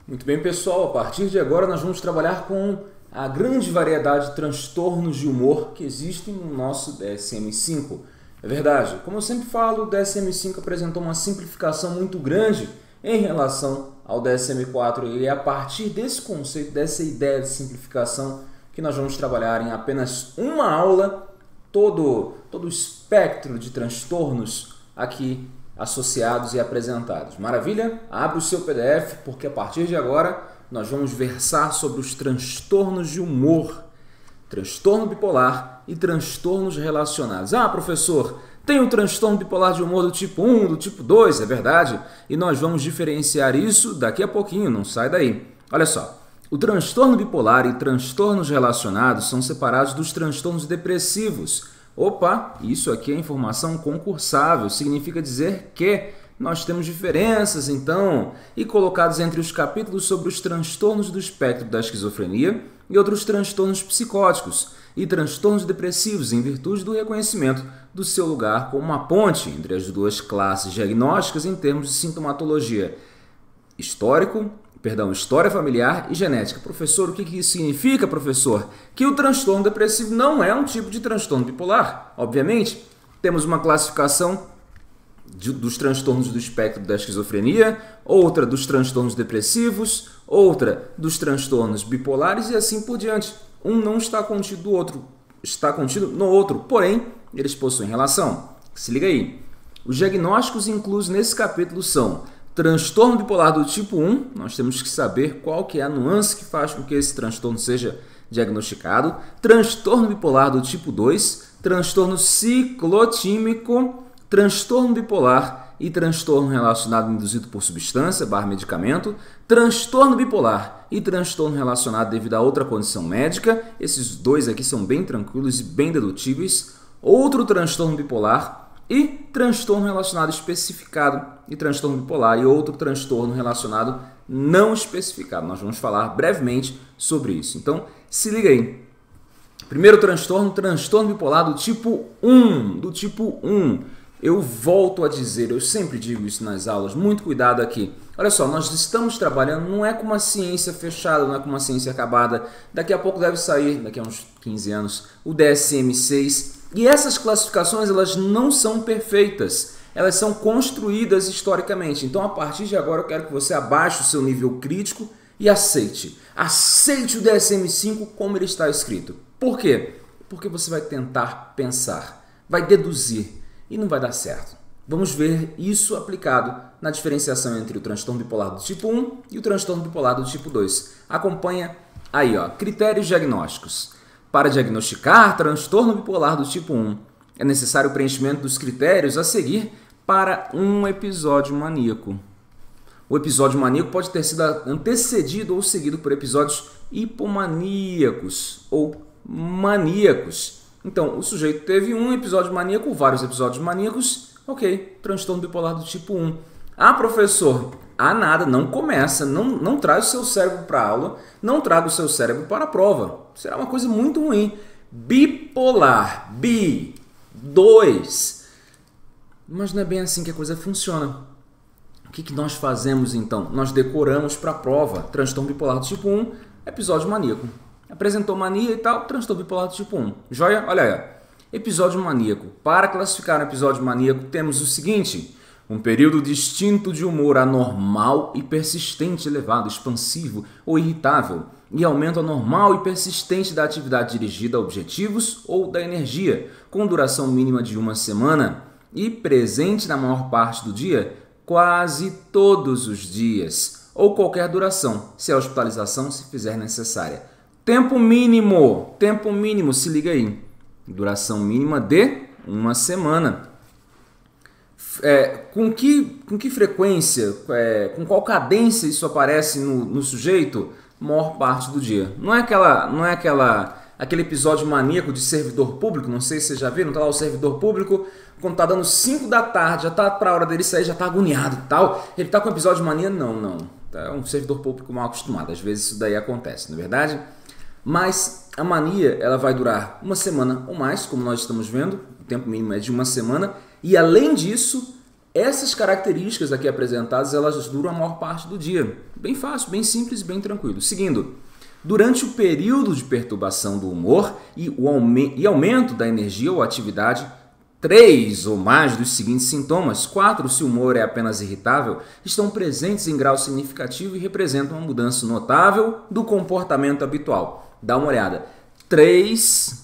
Muito bem, pessoal, a partir de agora nós vamos trabalhar com a grande variedade de transtornos de humor que existem no nosso DSM-5. É verdade, como eu sempre falo, o DSM-5 apresentou uma simplificação muito grande em relação ao DSM-4 e é a partir desse conceito, dessa ideia de simplificação que nós vamos trabalhar em apenas uma aula todo o espectro de transtornos aqui associados e apresentados. Maravilha? Abre o seu PDF, porque a partir de agora nós vamos versar sobre os transtornos de humor, transtorno bipolar e transtornos relacionados. Ah, professor, tem o transtorno bipolar de humor do tipo 1, do tipo 2, é verdade? E nós vamos diferenciar isso daqui a pouquinho, não sai daí. Olha só, o transtorno bipolar e transtornos relacionados são separados dos transtornos depressivos. Opa, isso aqui é informação concursável, significa dizer que nós temos diferenças, então, e colocados entre os capítulos sobre os transtornos do espectro da esquizofrenia e outros transtornos psicóticos e transtornos depressivos, em virtude do reconhecimento do seu lugar como uma ponte entre as duas classes diagnósticas em termos de sintomatologia história familiar e genética. Professor, o que isso significa, professor? Que o transtorno depressivo não é um tipo de transtorno bipolar. Obviamente, temos uma classificação dos transtornos do espectro da esquizofrenia, outra dos transtornos depressivos, outra dos transtornos bipolares e assim por diante. Um não está contido do outro, está contido no outro, porém, eles possuem relação. Se liga aí. Os diagnósticos inclusos nesse capítulo são transtorno bipolar do tipo 1, nós temos que saber qual que é a nuance que faz com que esse transtorno seja diagnosticado. Transtorno bipolar do tipo 2, transtorno ciclotímico, transtorno bipolar e transtorno relacionado induzido por substância, medicamento, transtorno bipolar e transtorno relacionado devido a outra condição médica. Esses dois aqui são bem tranquilos e bem dedutíveis. Outro transtorno bipolar e transtorno relacionado especificado e transtorno bipolar e outro transtorno relacionado não especificado. Nós vamos falar brevemente sobre isso. Então, se liga aí. Primeiro transtorno bipolar do tipo 1. Do tipo 1. Eu volto a dizer, eu sempre digo isso nas aulas, muito cuidado aqui. Olha só, nós estamos trabalhando, não é com uma ciência fechada, não é com uma ciência acabada. Daqui a pouco deve sair, daqui a uns 15 anos, o DSM-6. E essas classificações, elas não são perfeitas, elas são construídas historicamente. Então, a partir de agora, eu quero que você abaixe o seu nível crítico e aceite. Aceite o DSM-5 como ele está escrito. Por quê? Porque você vai tentar pensar, vai deduzir e não vai dar certo. Vamos ver isso aplicado na diferenciação entre o transtorno bipolar do tipo 1 e o transtorno bipolar do tipo 2. Acompanha aí, ó, critérios diagnósticos. Para diagnosticar transtorno bipolar do tipo 1, é necessário o preenchimento dos critérios a seguir para um episódio maníaco. O episódio maníaco pode ter sido antecedido ou seguido por episódios hipomaníacos ou maníacos. Então, o sujeito teve um episódio maníaco, vários episódios maníacos, ok, transtorno bipolar do tipo 1. Ah, professor, nada, não começa, não traz o seu cérebro para a aula, não traga o seu cérebro para a prova. Será uma coisa muito ruim. Bipolar, 2. Mas não é bem assim que a coisa funciona. O que nós fazemos então? Nós decoramos para a prova. Transtorno bipolar do tipo 1, episódio maníaco. Apresentou mania e tal, transtorno bipolar do tipo 1. Joia? Olha aí. Episódio maníaco. Para classificar um episódio maníaco, temos o seguinte: um período distinto de humor anormal e persistente, elevado, expansivo ou irritável, e aumento anormal e persistente da atividade dirigida a objetivos ou da energia, com duração mínima de uma semana e presente na maior parte do dia, quase todos os dias, ou qualquer duração, se a hospitalização se fizer necessária. Tempo mínimo, se liga aí, duração mínima de uma semana. Com que frequência, com qual cadência isso aparece no sujeito? Maior parte do dia. Não é aquele episódio maníaco de servidor público, não sei se vocês já viram, tá lá o servidor público, quando tá dando 5 da tarde, já tá pra hora dele sair, já tá agoniado e tal, ele tá com episódio de mania? Não. É um servidor público mal acostumado, às vezes isso daí acontece, não é verdade? Mas a mania, ela vai durar uma semana ou mais, como nós estamos vendo, o tempo mínimo é de uma semana, e além disso, Essas características aqui apresentadas, elas duram a maior parte do dia. Bem fácil, bem simples e bem tranquilo. Seguindo, durante o período de perturbação do humor e aumento da energia ou atividade, 3 ou mais dos seguintes sintomas, 4 se o humor é apenas irritável, estão presentes em grau significativo e representam uma mudança notável do comportamento habitual. Dá uma olhada. 3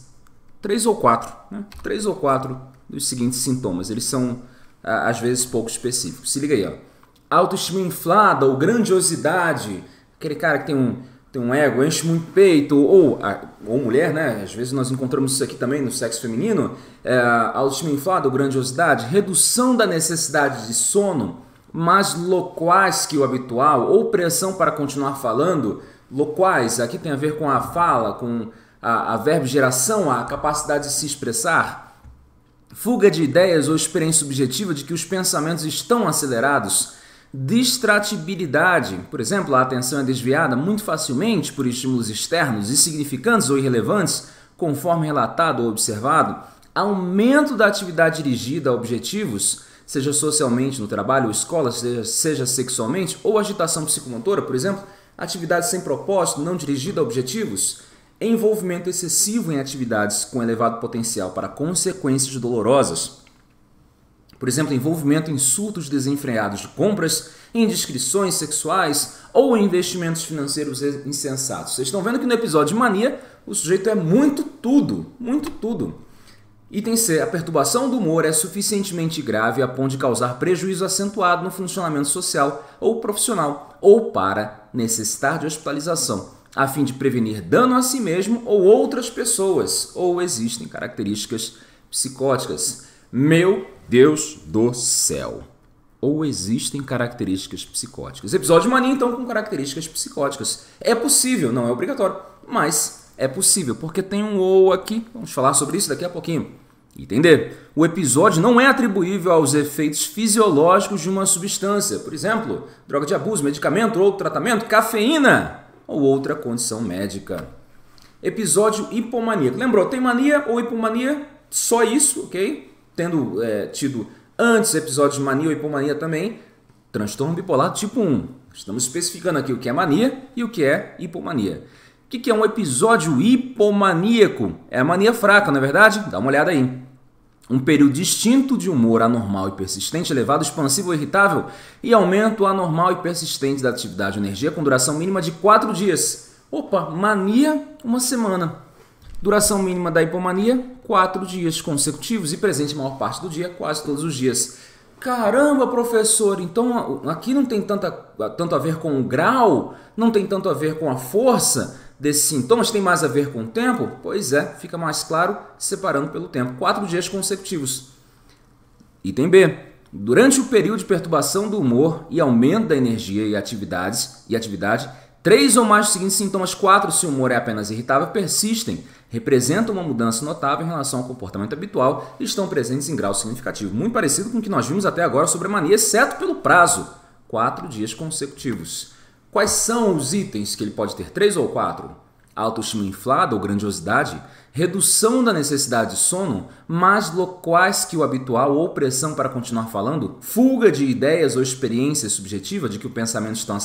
ou 4, né? 3 ou 4 dos seguintes sintomas. Eles são, às vezes, pouco específicos. Se liga aí, ó. Autoestima inflada ou grandiosidade. Aquele cara que tem um ego, enche muito peito, ou mulher, né? Às vezes nós encontramos isso aqui também no sexo feminino. Autoestima inflada ou grandiosidade. Redução da necessidade de sono, mais loquaz que o habitual, ou pressão para continuar falando. Loquaz, aqui tem a ver com a fala, com a verbogeração, a capacidade de se expressar. Fuga de ideias ou experiência subjetiva de que os pensamentos estão acelerados. Distratibilidade, por exemplo, a atenção é desviada muito facilmente por estímulos externos, insignificantes ou irrelevantes, conforme relatado ou observado. Aumento da atividade dirigida a objetivos, seja socialmente no trabalho ou escola, seja sexualmente, ou agitação psicomotora, por exemplo, atividade sem propósito, não dirigida a objetivos. Envolvimento excessivo em atividades com elevado potencial para consequências dolorosas. Por exemplo, envolvimento em surtos desenfreados de compras, indiscrições sexuais ou investimentos financeiros insensatos. Vocês estão vendo que no episódio de mania, o sujeito é muito tudo, muito tudo. Item C. A perturbação do humor é suficientemente grave a ponto de causar prejuízo acentuado no funcionamento social ou profissional ou para necessitar de hospitalização, a fim de prevenir dano a si mesmo ou outras pessoas, ou existem características psicóticas. Meu Deus do céu! Ou existem características psicóticas. Episódio de mania, então, com características psicóticas. É possível, não é obrigatório, mas é possível, porque tem um ou aqui. Vamos falar sobre isso daqui a pouquinho. Entender? O episódio não é atribuível aos efeitos fisiológicos de uma substância. Por exemplo, droga de abuso, medicamento ou tratamento, cafeína ou outra condição médica. Episódio hipomaníaco. Lembrou, tem mania ou hipomania? Só isso, ok? Tendo tido antes episódios de mania ou hipomania também, transtorno bipolar tipo 1. Estamos especificando aqui o que é mania e o que é hipomania. O que é um episódio hipomaníaco? É a mania fraca, não é verdade? Dá uma olhada aí. Um período distinto de humor anormal e persistente, elevado, expansivo ou irritável, e aumento anormal e persistente da atividade de energia com duração mínima de 4 dias. Opa, mania, 1 semana. Duração mínima da hipomania, 4 dias consecutivos e presente a maior parte do dia, quase todos os dias. Caramba, professor, então aqui não tem tanto a ver com o grau, não tem tanto a ver com a força desses sintomas, tem mais a ver com o tempo? Pois é, fica mais claro separando pelo tempo. 4 dias consecutivos. Item B. Durante o período de perturbação do humor e aumento da energia e atividade, 3 ou mais dos seguintes sintomas, 4 se o humor é apenas irritável, persistem, representam uma mudança notável em relação ao comportamento habitual e estão presentes em grau significativo. Muito parecido com o que nós vimos até agora sobre a mania, exceto pelo prazo. 4 dias consecutivos. Quais são os itens que ele pode ter? 3 ou 4? Autoestima inflada ou grandiosidade, redução da necessidade de sono, mais loquaz que o habitual ou pressão para continuar falando, fuga de ideias ou experiência subjetiva de que os pensamentos estão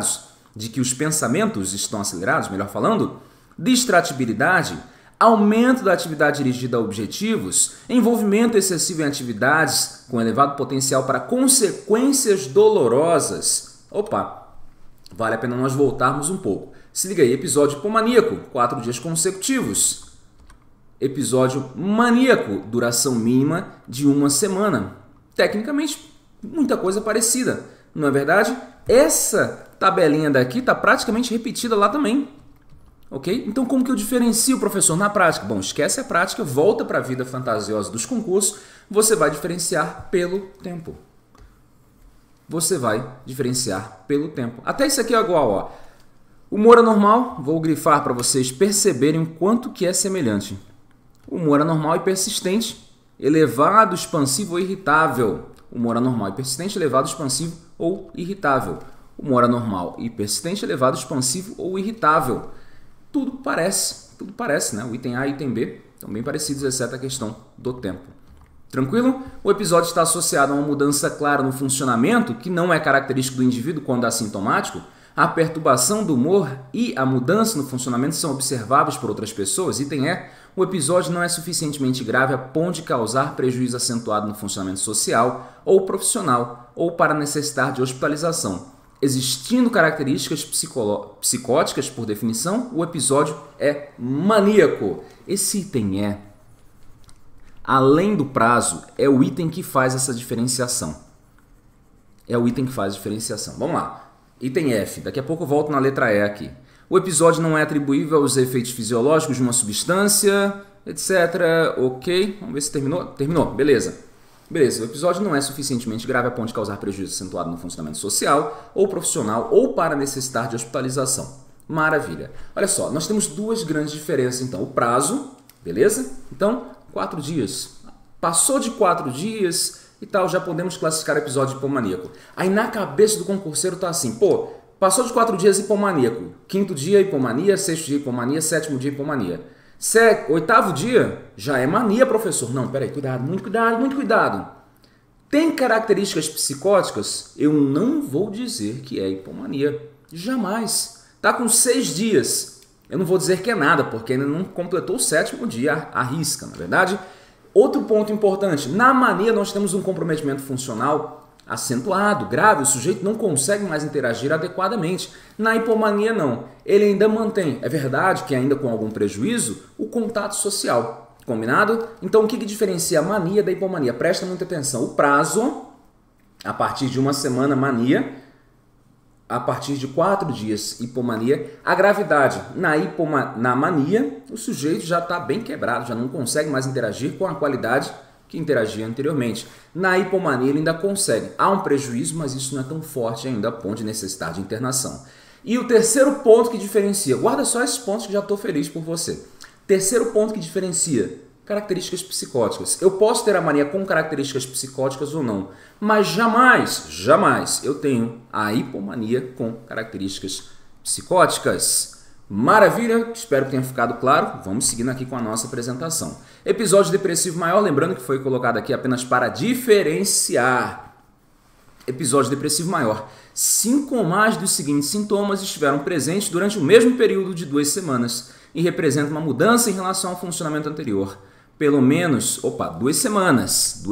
acelerados, melhor falando, distratibilidade, aumento da atividade dirigida a objetivos, envolvimento excessivo em atividades com elevado potencial para consequências dolorosas. Opa! Vale a pena nós voltarmos um pouco. Se liga aí, episódio hipomaníaco, 4 dias consecutivos. Episódio maníaco, duração mínima de 1 semana. Tecnicamente, muita coisa parecida, não é verdade? Essa tabelinha daqui está praticamente repetida lá também. Ok? Então, como que eu diferencio, professor, na prática? Bom, esquece a prática, volta para a vida fantasiosa dos concursos, você vai diferenciar pelo tempo. Você vai diferenciar pelo tempo. Até isso aqui é igual, ó. Humor anormal, vou grifar para vocês perceberem o quanto que é semelhante. Humor anormal e persistente, elevado, expansivo ou irritável. Humor anormal e persistente, elevado, expansivo ou irritável. Humor anormal e persistente, elevado, expansivo ou irritável. Tudo parece, né? O item A e o item B estão bem parecidos, exceto a questão do tempo. Tranquilo? O episódio está associado a uma mudança clara no funcionamento, que não é característico do indivíduo quando assintomático. A perturbação do humor e a mudança no funcionamento são observáveis por outras pessoas. Item E, o episódio não é suficientemente grave a ponto de causar prejuízo acentuado no funcionamento social ou profissional ou para necessitar de hospitalização. Existindo características psicóticas, por definição, o episódio é maníaco. Esse item E, além do prazo, é o item que faz essa diferenciação. É o item que faz a diferenciação. Vamos lá. Item F. Daqui a pouco eu volto na letra E aqui. O episódio não é atribuível aos efeitos fisiológicos de uma substância, etc. Ok. Vamos ver se terminou. Terminou. Beleza. Beleza. O episódio não é suficientemente grave a ponto de causar prejuízo acentuado no funcionamento social ou profissional ou para necessitar de hospitalização. Maravilha. Olha só, nós temos duas grandes diferenças, então. O prazo, beleza? Então, 4 dias. Passou de 4 dias e tal, já podemos classificar o episódio de hipomaníaco. Aí na cabeça do concurseiro tá assim, pô, passou de 4 dias hipomaníaco. 5º dia hipomania, 6º dia hipomania, 7º dia hipomania. 8º dia já é mania, professor. Não, peraí, cuidado, muito cuidado, muito cuidado. Tem características psicóticas? Eu não vou dizer que é hipomania. Jamais. Tá com 6 dias. Eu não vou dizer que é nada, porque ainda não completou o 7º dia, arrisca, na verdade. Outro ponto importante, na mania nós temos um comprometimento funcional acentuado, grave, o sujeito não consegue mais interagir adequadamente. Na hipomania não, ele ainda mantém, é verdade que ainda com algum prejuízo, o contato social, combinado? Então o que diferencia a mania da hipomania? Presta muita atenção, o prazo, a partir de 1 semana mania, a partir de 4 dias hipomania, a gravidade na mania, o sujeito já está bem quebrado, já não consegue mais interagir com a qualidade que interagia anteriormente. Na hipomania ele ainda consegue, há um prejuízo, mas isso não é tão forte ainda a ponto de necessitar de internação. E o terceiro ponto que diferencia, guarda só esses pontos que já estou feliz por você. Terceiro ponto que diferencia, características psicóticas. Eu posso ter a mania com características psicóticas ou não, mas jamais eu tenho a hipomania com características psicóticas. Maravilha, espero que tenha ficado claro. Vamos seguindo aqui com a nossa apresentação. Episódio depressivo maior, lembrando que foi colocado aqui apenas para diferenciar. Episódio depressivo maior. 5 ou mais dos seguintes sintomas estiveram presentes durante o mesmo período de 2 semanas e representam uma mudança em relação ao funcionamento anterior. Pelo menos, 2 semanas.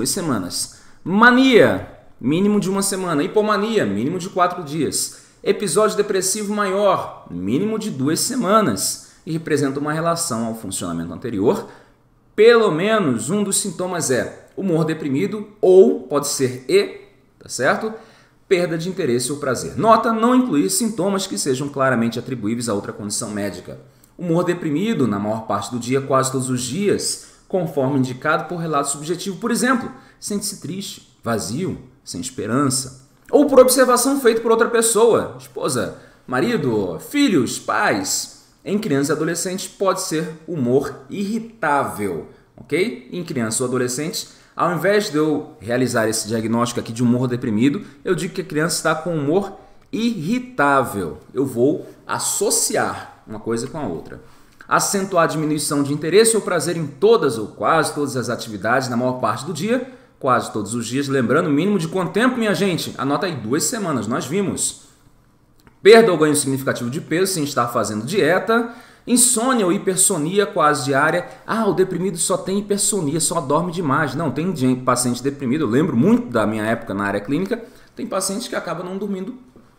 Mania, mínimo de 1 semana. Hipomania, mínimo de 4 dias. Episódio depressivo maior, mínimo de 2 semanas. E representa uma relação ao funcionamento anterior. Pelo menos um dos sintomas é humor deprimido ou pode ser tá certo? Perda de interesse ou prazer. Nota, não incluir sintomas que sejam claramente atribuíveis a outra condição médica. Humor deprimido, na maior parte do dia, quase todos os dias, conforme indicado por relato subjetivo. Por exemplo, sente-se triste, vazio, sem esperança. Ou por observação feita por outra pessoa, esposa, marido, filhos, pais. Em crianças e adolescentes pode ser humor irritável, ok? Em crianças ou adolescentes, ao invés de eu realizar esse diagnóstico aqui de humor deprimido, eu digo que a criança está com humor irritável. Eu vou associar uma coisa com a outra. Acentuar a diminuição de interesse ou prazer em todas ou quase todas as atividades na maior parte do dia, quase todos os dias, lembrando, mínimo de quanto tempo, minha gente? Anota aí, 2 semanas, nós vimos. Perda ou ganho significativo de peso sem estar fazendo dieta, insônia ou hipersonia quase diária. O deprimido só tem hipersonia, só dorme demais. Não, tem paciente deprimido, eu lembro muito da minha época na área clínica, tem paciente que acaba não dormindo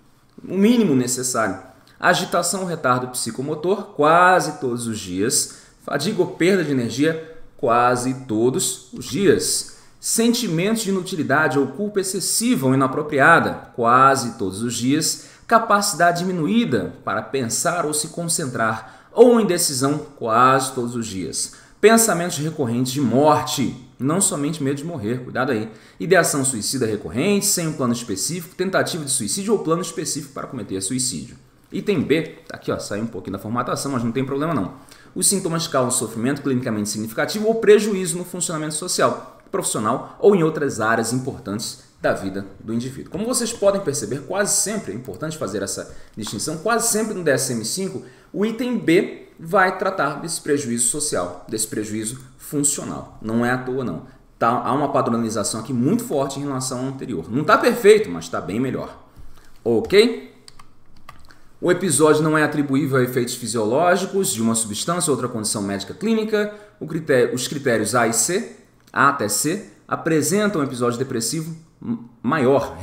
o mínimo necessário. Agitação ou retardo psicomotor, quase todos os dias. Fadiga ou perda de energia, quase todos os dias. Sentimentos de inutilidade ou culpa excessiva ou inapropriada, quase todos os dias. Capacidade diminuída para pensar ou se concentrar, ou indecisão, quase todos os dias. Pensamentos recorrentes de morte, não somente medo de morrer, cuidado aí. Ideação suicida recorrente, sem um plano específico, tentativa de suicídio ou plano específico para cometer suicídio. Item B, tá aqui, saiu um pouquinho da formatação, mas não tem problema não. Os sintomas causam sofrimento clinicamente significativo ou prejuízo no funcionamento social, profissional ou em outras áreas importantes da vida do indivíduo. Como vocês podem perceber, quase sempre, é importante fazer essa distinção, quase sempre no DSM-5, o item B vai tratar desse prejuízo social, desse prejuízo funcional. Não é à toa, não. há uma padronização aqui muito forte em relação ao anterior. Não está perfeito, mas está bem melhor. Ok? O episódio não é atribuível a efeitos fisiológicos de uma substância ou outra condição médica clínica. Os critérios A até C, representam um episódio depressivo maior.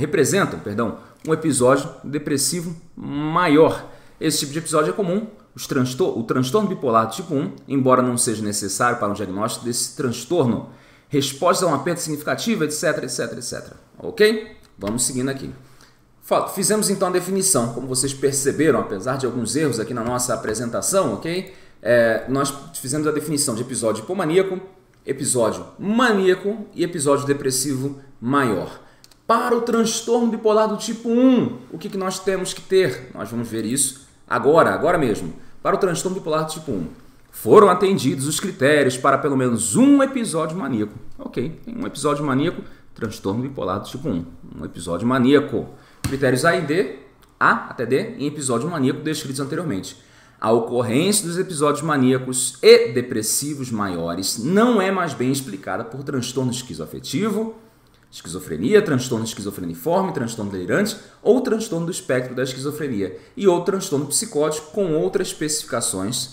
Esse tipo de episódio é comum. O transtorno bipolar do tipo 1, embora não seja necessário para um diagnóstico desse transtorno, resposta a uma perda significativa, etc, etc, etc. Ok? Vamos seguindo aqui. Fizemos então a definição. Como vocês perceberam, apesar de alguns erros aqui na nossa apresentação, ok? Nós fizemos a definição de episódio hipomaníaco, episódio maníaco e episódio depressivo maior. Para o transtorno bipolar do tipo 1, o que nós temos que ter? Nós vamos ver isso agora mesmo. Para o transtorno bipolar do tipo 1, foram atendidos os critérios para pelo menos um episódio maníaco. Ok, tem um episódio maníaco, transtorno bipolar do tipo 1. Um episódio maníaco. Critérios A até D, em episódio maníaco descritos anteriormente. A ocorrência dos episódios maníacos e depressivos maiores não é mais bem explicada por transtorno esquizoafetivo, esquizofrenia, transtorno esquizofreniforme, transtorno delirante ou transtorno do espectro da esquizofrenia e ou transtorno psicótico com outras especificações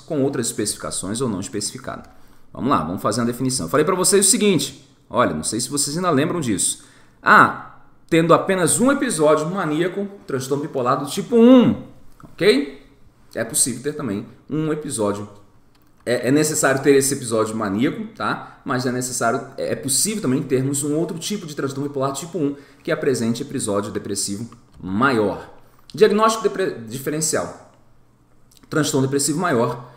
ou não especificado. Vamos lá, vamos fazer uma definição. Eu falei para vocês o seguinte, olha, não sei se vocês ainda lembram disso. Tendo apenas um episódio maníaco, transtorno bipolar do tipo 1, ok? É possível ter também um episódio. É necessário ter esse episódio maníaco, tá? Mas é possível também termos um outro tipo de transtorno bipolar tipo 1 que apresente episódio depressivo maior. Diagnóstico diferencial. Transtorno depressivo maior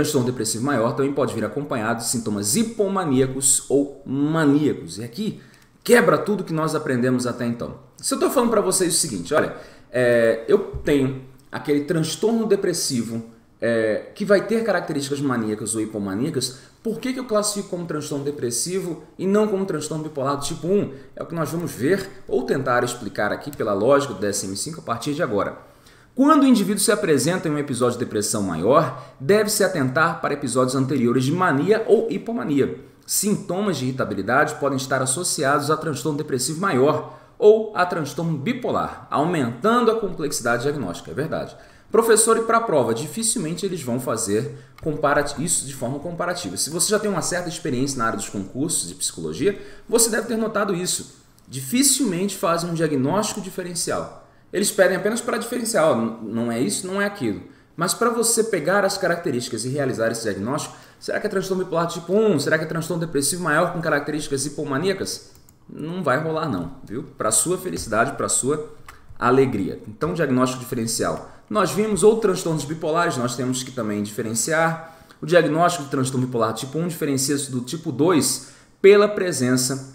também pode vir acompanhado de sintomas hipomaníacos ou maníacos. E aqui quebra tudo que nós aprendemos até então. Se eu estou falando para vocês o seguinte, olha, eu tenho aquele transtorno depressivo que vai ter características maníacas ou hipomaníacas, por que eu classifico como transtorno depressivo e não como transtorno bipolar do tipo 1? É o que nós vamos ver ou tentar explicar aqui pela lógica do DSM-5 a partir de agora. Quando o indivíduo se apresenta em um episódio de depressão maior, deve-se atentar para episódios anteriores de mania ou hipomania. Sintomas de irritabilidade podem estar associados a transtorno depressivo maior ou a transtorno bipolar, aumentando a complexidade diagnóstica, é verdade. Professor, e para a prova, dificilmente eles vão fazer isso de forma comparativa. Se você já tem uma certa experiência na área dos concursos de psicologia, você deve ter notado isso. Dificilmente fazem um diagnóstico diferencial. Eles pedem apenas para diferencial, não é isso, não é aquilo. Mas para você pegar as características e realizar esse diagnóstico, será que é transtorno bipolar tipo 1? Será que é transtorno depressivo maior com características hipomaníacas? Não vai rolar não, viu? Para sua felicidade, para sua alegria. Então, diagnóstico diferencial. Nós vimos outros transtornos bipolares, nós temos que também diferenciar. O diagnóstico de transtorno bipolar tipo 1 diferencia-se do tipo 2 pela presença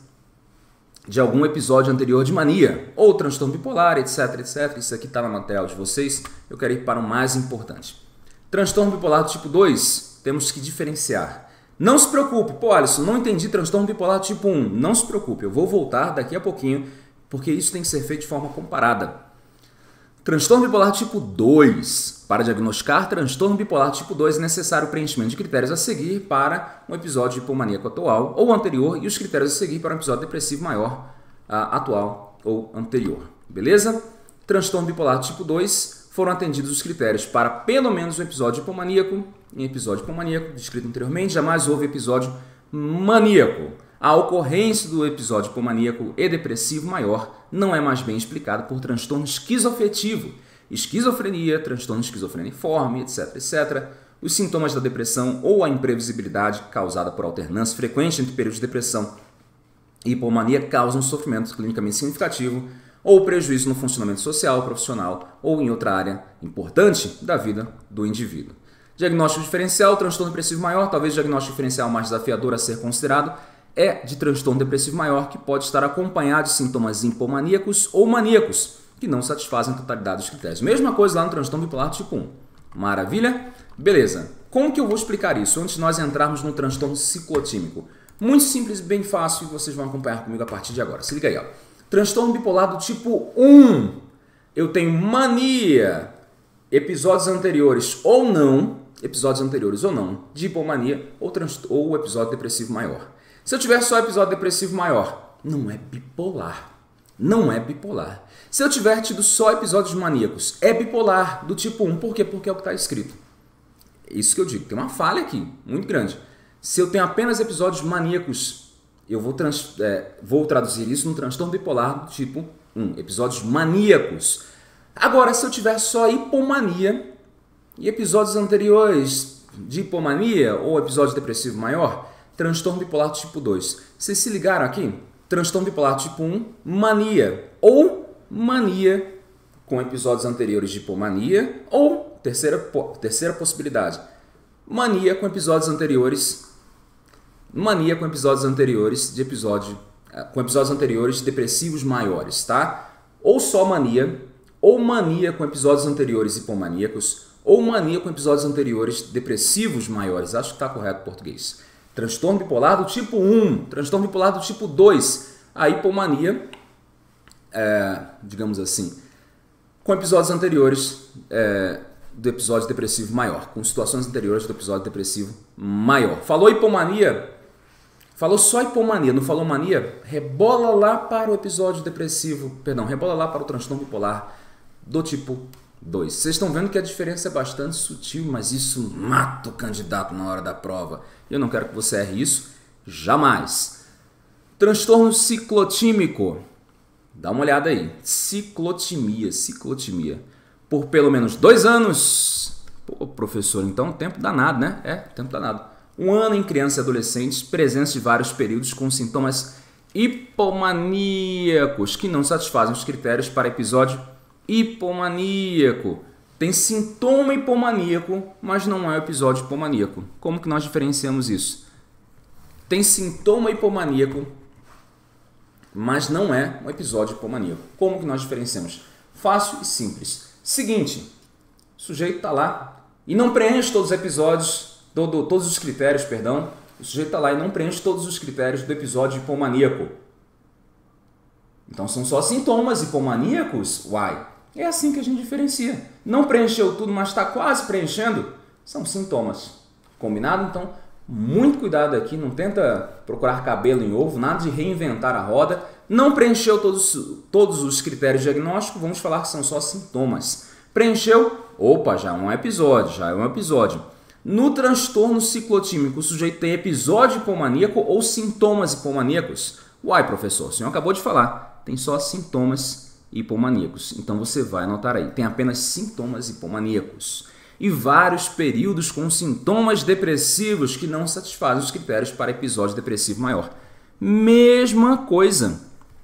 de algum episódio anterior de mania, ou transtorno bipolar, etc, etc. Isso aqui está no material de vocês. Eu quero ir para o mais importante. Transtorno bipolar do tipo 2, temos que diferenciar. Não se preocupe, Alisson, não entendi transtorno bipolar tipo 1. Não se preocupe, eu vou voltar daqui a pouquinho, porque isso tem que ser feito de forma comparada. Transtorno bipolar tipo 2. Para diagnosticar transtorno bipolar tipo 2 é necessário o preenchimento de critérios a seguir para um episódio hipomaníaco atual ou anterior e os critérios a seguir para um episódio depressivo maior atual ou anterior. Beleza? Transtorno bipolar tipo 2 foram atendidos os critérios para pelo menos um episódio hipomaníaco. Em episódio hipomaníaco, descrito anteriormente, jamais houve episódio maníaco. A ocorrência do episódio hipomaníaco e depressivo maior não é mais bem explicada por transtorno esquizoafetivo, esquizofrenia, transtorno esquizofreniforme, etc, etc. Os sintomas da depressão ou a imprevisibilidade causada por alternância frequente entre períodos de depressão e hipomania causam sofrimento clinicamente significativo ou prejuízo no funcionamento social, profissional ou em outra área importante da vida do indivíduo. Diagnóstico diferencial, transtorno depressivo maior, talvez o diagnóstico diferencial mais desafiador a ser considerado, é de transtorno depressivo maior que pode estar acompanhado de sintomas hipomaníacos ou maníacos, que não satisfazem a totalidade dos critérios. Mesma coisa lá no transtorno bipolar tipo 1. Maravilha? Beleza. Como que eu vou explicar isso antes de nós entrarmos no transtorno ciclotímico? Muito simples, bem fácil, e vocês vão acompanhar comigo a partir de agora. Se liga aí, ó. Transtorno bipolar do tipo 1. Eu tenho mania, episódios anteriores ou não, de hipomania ou episódio depressivo maior. Se eu tiver só episódio depressivo maior, não é bipolar. Não é bipolar. Se eu tiver tido só episódios maníacos, é bipolar do tipo 1. Por quê? Porque é o que está escrito. Isso que eu digo. Tem uma falha aqui, muito grande. Se eu tenho apenas episódios maníacos, eu vou traduzir isso no transtorno bipolar do tipo 1. Episódios maníacos. Agora, se eu tiver só hipomania e episódios anteriores de hipomania ou episódio depressivo maior, transtorno bipolar do tipo 2. Vocês se ligaram aqui? Transtorno bipolar tipo 1, mania ou mania com episódios anteriores de hipomania ou terceira possibilidade, mania com episódios anteriores com episódios anteriores depressivos maiores, tá? Ou só mania, ou mania com episódios anteriores hipomaníacos, ou mania com episódios anteriores depressivos maiores. Acho que está correto em português. Transtorno bipolar do tipo 1, transtorno bipolar do tipo 2, a hipomania, digamos assim, com episódios anteriores do episódio depressivo maior, com situações anteriores do episódio depressivo maior. Falou hipomania? Falou só hipomania, não falou mania? Rebola lá para o episódio depressivo, rebola lá para o transtorno bipolar do tipo 2. Vocês estão vendo que a diferença é bastante sutil, mas isso mata o candidato na hora da prova. Eu não quero que você erre isso, jamais. Transtorno ciclotímico. Dá uma olhada aí. Ciclotimia. Por pelo menos 2 anos. Pô, professor, então tempo danado, né? Tempo danado. 1 ano em crianças e adolescentes, presença de vários períodos com sintomas hipomaníacos que não satisfazem os critérios para episódio hipomaníaco. Tem sintoma hipomaníaco, mas não é episódio hipomaníaco. Como que nós diferenciamos isso? Tem sintoma hipomaníaco, mas não é um episódio hipomaníaco. Como que nós diferenciamos? Fácil e simples. Seguinte, o sujeito está lá e não preenche todos os episódios, todos os critérios, perdão. O sujeito está lá e não preenche todos os critérios do episódio hipomaníaco. Então são só sintomas hipomaníacos? Uai! É assim que a gente diferencia. Não preencheu tudo, mas está quase preenchendo, são sintomas. Combinado? Então, muito cuidado aqui, não tenta procurar cabelo em ovo, nada de reinventar a roda. Não preencheu todos os critérios diagnósticos, vamos falar que são só sintomas. Preencheu? Opa, já é um episódio. No transtorno ciclotímico, o sujeito tem episódio hipomaníaco ou sintomas hipomaníacos? Uai, professor, o senhor acabou de falar, tem só sintomas hipomaníacos. Então você vai anotar aí, tem apenas sintomas hipomaníacos. E vários períodos com sintomas depressivos que não satisfazem os critérios para episódio depressivo maior. Mesma coisa.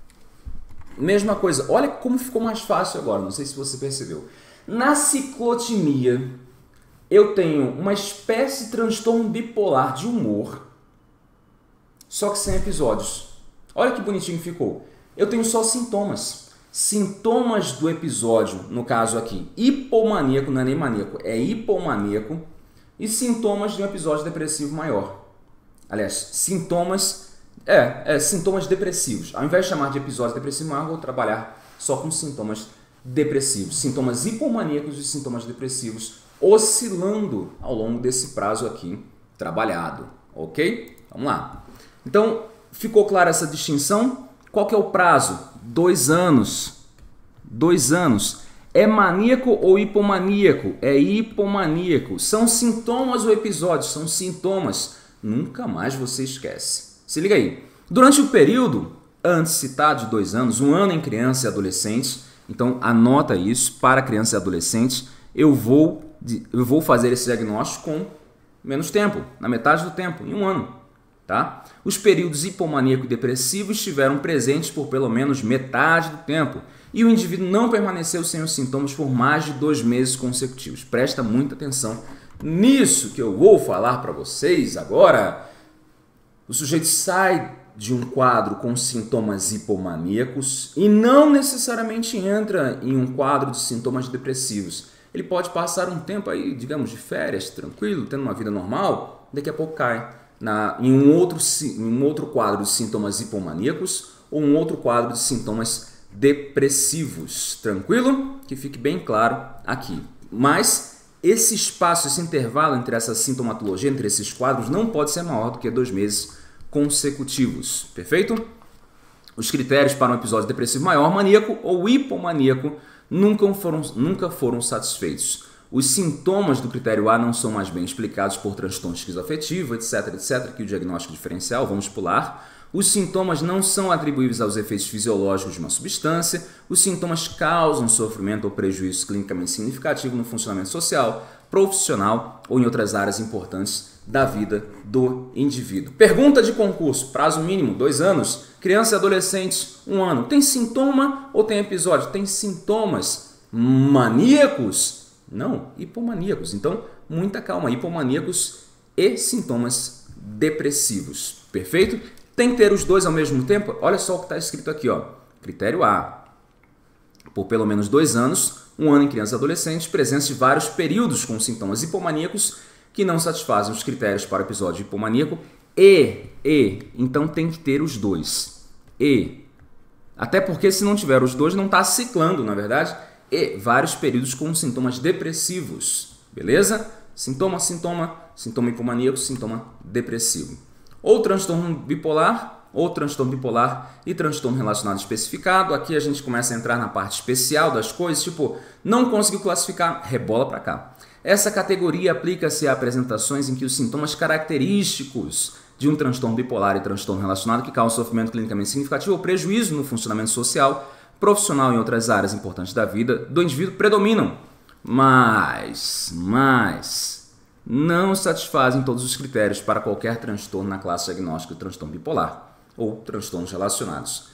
Olha como ficou mais fácil agora, não sei se você percebeu. Na ciclotimia, eu tenho uma espécie de transtorno bipolar de humor, só que sem episódios. Olha que bonitinho ficou. Eu tenho só sintomas. Sintomas do episódio, no caso aqui, hipomaníaco, não é nem maníaco, é hipomaníaco, e sintomas de um episódio depressivo maior. Aliás, sintomas depressivos. Ao invés de chamar de episódio depressivo maior, vou trabalhar só com sintomas depressivos. Sintomas hipomaníacos e sintomas depressivos oscilando ao longo desse prazo aqui trabalhado. Ok? Vamos lá. Então, ficou clara essa distinção? Qual que é o prazo? 2 anos. 2 anos. É maníaco ou hipomaníaco? É hipomaníaco. São sintomas ou episódios? São sintomas. Nunca mais você esquece. Se liga aí. Durante o período antes citado de 2 anos, 1 ano em crianças e adolescentes, então anota isso, para crianças e adolescentes, eu vou fazer esse diagnóstico com menos tempo, na metade do tempo, em 1 ano. Tá? Os períodos hipomaníaco e depressivo estiveram presentes por pelo menos metade do tempo e o indivíduo não permaneceu sem os sintomas por mais de 2 meses consecutivos. Presta muita atenção nisso que eu vou falar para vocês agora. O sujeito sai de um quadro com sintomas hipomaníacos e não necessariamente entra em um quadro de sintomas depressivos. Ele pode passar um tempo aí, digamos, de férias, tranquilo, tendo uma vida normal, daqui a pouco cai em um outro quadro de sintomas hipomaníacos ou um outro quadro de sintomas depressivos. Tranquilo? Que fique bem claro aqui. Mas esse espaço, esse intervalo entre essa sintomatologia, entre esses quadros, não pode ser maior do que 2 meses consecutivos. Perfeito? Os critérios para um episódio depressivo maior, maníaco ou hipomaníaco nunca foram satisfeitos. Os sintomas do critério A não são mais bem explicados por transtorno esquizoafetivo, etc, que o diagnóstico diferencial, vamos pular. Os sintomas não são atribuíveis aos efeitos fisiológicos de uma substância. Os sintomas causam sofrimento ou prejuízo clinicamente significativo no funcionamento social, profissional ou em outras áreas importantes da vida do indivíduo. Pergunta de concurso, prazo mínimo 2 anos, crianças e adolescentes 1 ano. Tem sintoma ou tem episódio? Tem sintomas maníacos? Não, hipomaníacos. Então, muita calma, hipomaníacos e sintomas depressivos. Perfeito? Tem que ter os dois ao mesmo tempo? Olha só o que está escrito aqui, ó. Critério A. Por pelo menos 2 anos, 1 ano em crianças e adolescentes, presença de vários períodos com sintomas hipomaníacos que não satisfazem os critérios para o episódio hipomaníaco então tem que ter os dois. Até porque se não tiver os dois, não está ciclando, na verdade. Vários períodos com sintomas depressivos. Beleza? Sintoma hipomaníaco, sintoma depressivo. Ou transtorno bipolar e transtorno relacionado especificado. Aqui a gente começa a entrar na parte especial das coisas, tipo, não conseguiu classificar, rebola para cá. Essa categoria aplica-se a apresentações em que os sintomas característicos de um transtorno bipolar e transtorno relacionado que causam sofrimento clinicamente significativo ou prejuízo no funcionamento social, profissional e em outras áreas importantes da vida do indivíduo predominam, mas não satisfazem todos os critérios para qualquer transtorno na classe diagnóstica de transtorno bipolar ou transtornos relacionados.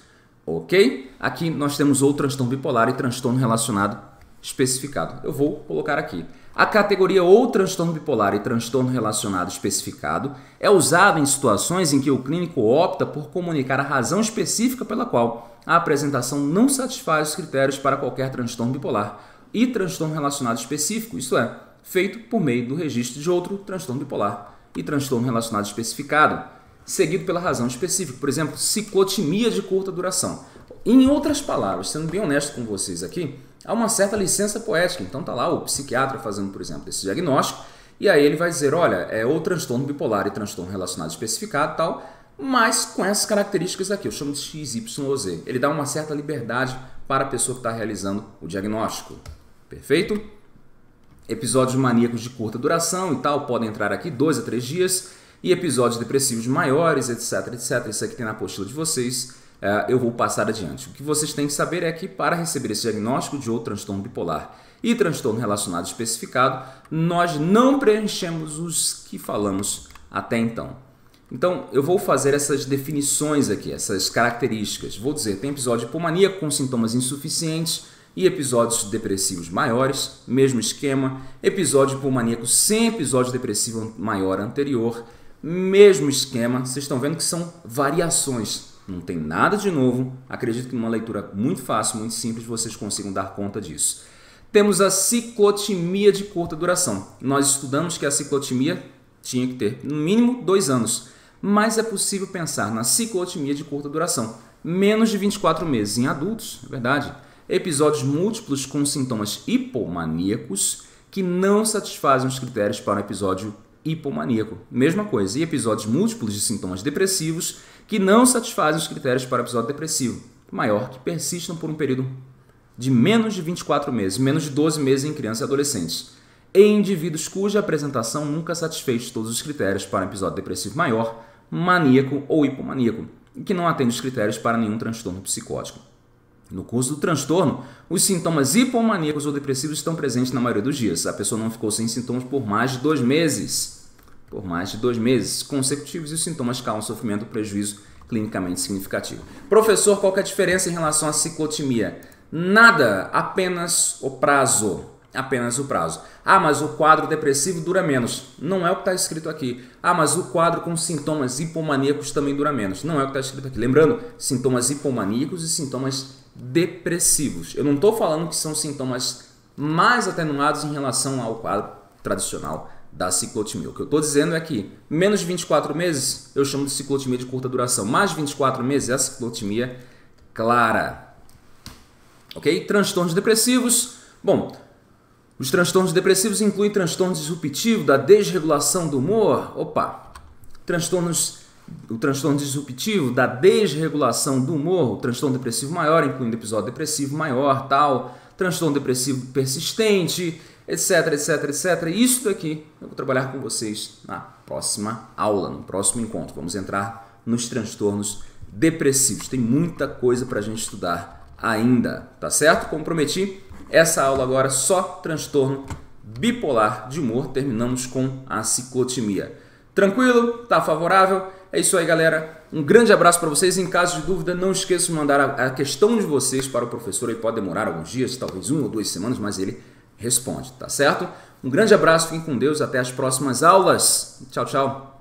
Ok? Aqui nós temos ou transtorno bipolar e transtorno relacionado especificado. Eu vou colocar aqui. A categoria ou transtorno bipolar e transtorno relacionado especificado é usada em situações em que o clínico opta por comunicar a razão específica pela qual a apresentação não satisfaz os critérios para qualquer transtorno bipolar e transtorno relacionado específico, isto é, feito por meio do registro de outro transtorno bipolar e transtorno relacionado especificado, seguido pela razão específica, por exemplo, ciclotimia de curta duração. Em outras palavras, sendo bem honesto com vocês aqui, há uma certa licença poética, então tá lá o psiquiatra fazendo, por exemplo, esse diagnóstico, e aí ele vai dizer, olha, é o transtorno bipolar e transtorno relacionado especificado e tal, mas com essas características aqui, eu chamo de X, Y ou Z. Ele dá uma certa liberdade para a pessoa que está realizando o diagnóstico. Perfeito? Episódios maníacos de curta duração e tal, podem entrar aqui 2 a 3 dias, e episódios depressivos maiores, etc, isso aqui tem na apostila de vocês, eu vou passar adiante. O que vocês têm que saber é que para receber esse diagnóstico de outro transtorno bipolar e transtorno relacionado especificado, nós não preenchemos os que falamos até então. Então, eu vou fazer essas definições aqui, essas características. Vou dizer, tem episódio hipomaníaco com sintomas insuficientes e episódios depressivos maiores, mesmo esquema. Episódio hipomaníaco sem episódio depressivo maior anterior, mesmo esquema. Vocês estão vendo que são variações. Não tem nada de novo. Acredito que numa leitura muito fácil, muito simples, vocês consigam dar conta disso. Temos a ciclotimia de curta duração. Nós estudamos que a ciclotimia tinha que ter no mínimo 2 anos. Mas é possível pensar na ciclotimia de curta duração. Menos de 24 meses em adultos, é verdade. Episódios múltiplos com sintomas hipomaníacos que não satisfazem os critérios para um episódio hipomaníaco. Mesma coisa. E episódios múltiplos de sintomas depressivos que não satisfazem os critérios para o episódio depressivo maior, que persistam por um período de menos de 24 meses, menos de 12 meses em crianças e adolescentes. Em indivíduos cuja apresentação nunca satisfez todos os critérios para um episódio depressivo maior, maníaco ou hipomaníaco, e que não atende os critérios para nenhum transtorno psicótico. No curso do transtorno, os sintomas hipomaníacos ou depressivos estão presentes na maioria dos dias. A pessoa não ficou sem sintomas por mais de 2 meses. Por mais de 2 meses consecutivos, e os sintomas causam sofrimento ou prejuízo clinicamente significativo. Professor, qual que é a diferença em relação à ciclotimia? Nada, apenas o prazo. Apenas o prazo. Ah, mas o quadro depressivo dura menos. Não é o que está escrito aqui. Ah, mas o quadro com sintomas hipomaníacos também dura menos. Não é o que está escrito aqui. Lembrando, sintomas hipomaníacos e sintomas depressivos. Eu não estou falando que são sintomas mais atenuados em relação ao quadro tradicional da ciclotimia. O que eu estou dizendo é que menos de 24 meses eu chamo de ciclotimia de curta duração. Mais de 24 meses é a ciclotimia clara. Ok? Transtornos depressivos. Bom, os transtornos depressivos incluem transtorno disruptivo da desregulação do humor. Transtornos o transtorno disruptivo, da desregulação do humor, o transtorno depressivo maior, incluindo episódio depressivo maior, tal, transtorno depressivo persistente, etc, etc, etc. Isso daqui eu vou trabalhar com vocês na próxima aula, no próximo encontro. Vamos entrar nos transtornos depressivos. Tem muita coisa para a gente estudar ainda, tá certo? Como prometi, essa aula agora é só transtorno bipolar de humor. Terminamos com a ciclotimia. Tranquilo? Tá favorável? É isso aí, galera. Um grande abraço para vocês. Em caso de dúvida, não esqueça de mandar a questão de vocês para o professor. Ele pode demorar alguns dias, talvez 1 ou 2 semanas, mas ele responde, tá certo? Um grande abraço, fiquem com Deus. Até as próximas aulas. Tchau, tchau.